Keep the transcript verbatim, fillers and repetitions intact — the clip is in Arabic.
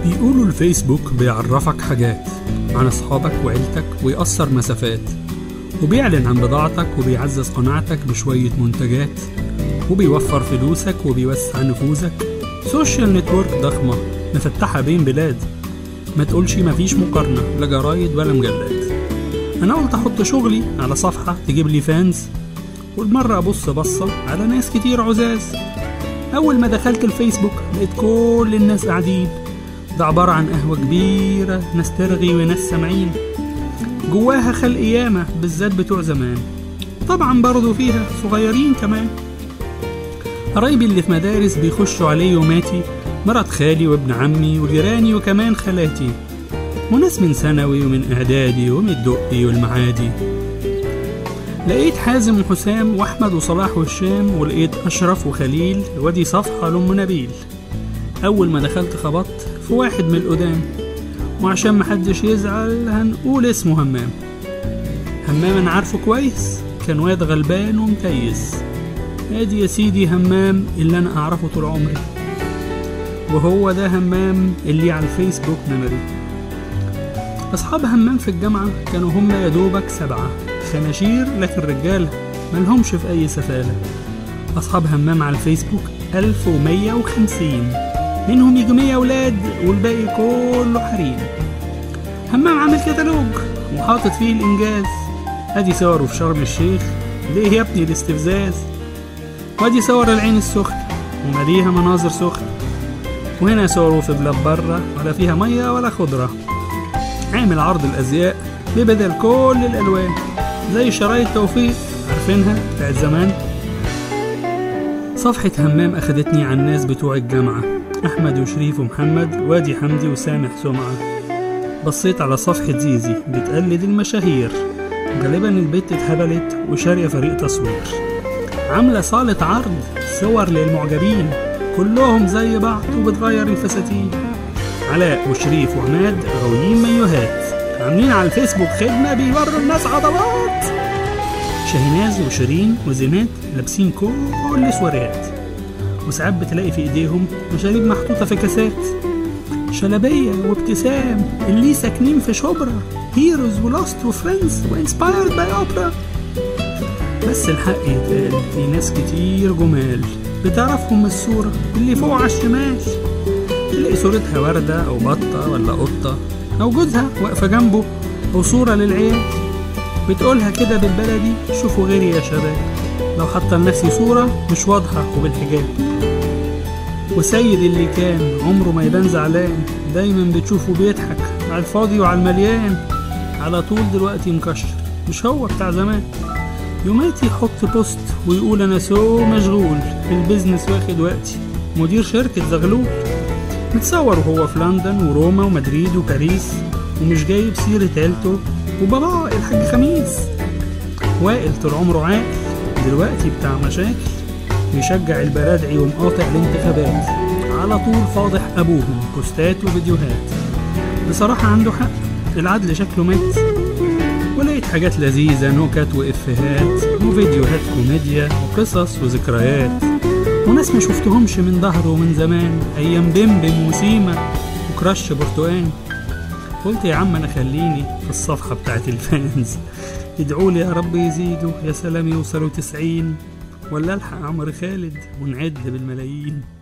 بيقولوا الفيسبوك بيعرفك حاجات عن أصحابك وعيلتك ويقصر مسافات، وبيعلن عن بضاعتك وبيعزز قناعتك بشوية منتجات، وبيوفر فلوسك وبيوسع نفوذك. سوشيال نتورك ضخمة مفتحة بين بلاد، ما تقولش مفيش مقارنة لا جرايد ولا مجلات. أنا قلت أحط شغلي على صفحة تجيب لي فانز، والمرة أبص بصة على ناس كتير عزاز. أول ما دخلت الفيسبوك لقيت كل الناس قاعدين، ده عبارة عن قهوة كبيرة، ناس ترغي وناس سامعين، جواها خلق ياما بالذات بتوع زمان، طبعا برضو فيها صغيرين كمان. قرايبي اللي في مدارس بيخشوا علي يوماتي، مرات خالي وابن عمي وجيراني وكمان خالاتي، وناس من ثانوي ومن إعدادي ومن الدقي والمعادي. لقيت حازم وحسام وأحمد وصلاح وهشام، ولقيت أشرف وخليل، ودي صفحة لأم نبيل. أول ما دخلت خبطت في واحد من القدام، وعشان محدش يزعل هنقول اسمه همام. همام أنا عارفه كويس، كان واد غلبان ومكيس. ادي يا سيدي همام اللي أنا أعرفه طول عمري، وهو ده همام اللي على الفيسبوك ميموري. أصحاب همام في الجامعة كانوا هم يا دوبك سبعة خناشير، لكن رجالة ملهمش في أي سفالة. أصحاب همام على الفيسبوك ألف ومية وخمسين، منهم يجي مية ولاد والباقي كله حريم. همام عامل كتالوج وحاطط فيه الإنجاز، أدي صوره في شرم الشيخ، ليه يا ابني الاستفزاز؟ وأدي صور العين السخنة ومليها مناظر سخنة، وهنا صوره في بلاد برة ولا فيها مية ولا خضرة. عامل عرض الأزياء ببدل كل الألوان زي شرايط توفيق عارفينها بتاعت زمان. صفحة همام أخدتني على الناس بتوع الجامعة، أحمد وشريف ومحمد وادي حمدي وسامح سمعة. بصيت على صفحة زيزي بتقلد المشاهير، غالبا البت اتهبلت وشارية فريق تصوير، عاملة صالة عرض صور للمعجبين كلهم زي بعض وبتغير الفساتين. علاء وشريف وعماد غاويين مايوهات، عاملين على الفيسبوك خدمة بيوروا الناس عضلات. شاهيناز وشيرين وزينات لابسين كل سواريات، وساعات بتلاقي في ايديهم مشاريب محطوطة في كاسات. شلبية وابتسام اللي ساكنين في شبرا، هيروز ولاست وفريندز وانسبايرد باي اوبرا. بس الحق يتقال، في ناس كتير جمال بتعرفهم من الصورة اللي فوق على الشمال. تلاقي صورتها وردة أو بطة ولا قطة أو جوزها واقفة جنبه، أو صورة للعيال بتقولها كده بالبلدي شوفوا غيري يا شباب، لو حتى لنفسي صورة مش واضحة وبالحجاب. وسيد اللي كان عمره ما يبان زعلان، دايما بتشوفه بيضحك على الفاضي وعلى المليان، على طول دلوقتي مكشر مش هو بتاع زمان. يوماتي يحط بوست ويقول أنا سو مشغول، البيزنس واخد وقتي، مدير شركة زغلول. متصور وهو في لندن وروما ومدريد وباريس، ومش جايب سيرة عيلته وباباه الحاج خميس. وائل طول عمره عاقل، دلوقتي بتاع مشاكل، بيشجع البرادعي ومقاطع الانتخابات، على طول فاضح أبوهم بوستات وفيديوهات. بصراحة عنده حق، العدل شكله مات. ولقيت حاجات لذيذة، نكت وإفيهات وفيديوهات كوميديا وقصص وذكريات، وناس ما شفتهمش من ظهره ومن زمان، أيام بمبم وسيمة وكراش برتقان. قلت يا عم أنا خليني في الصفحة بتاعت الفانز، يدعولي يا رب يزيدوا، يا سلام يوصلوا تسعين، ولا ألحق عمر خالد ونعد بالملايين.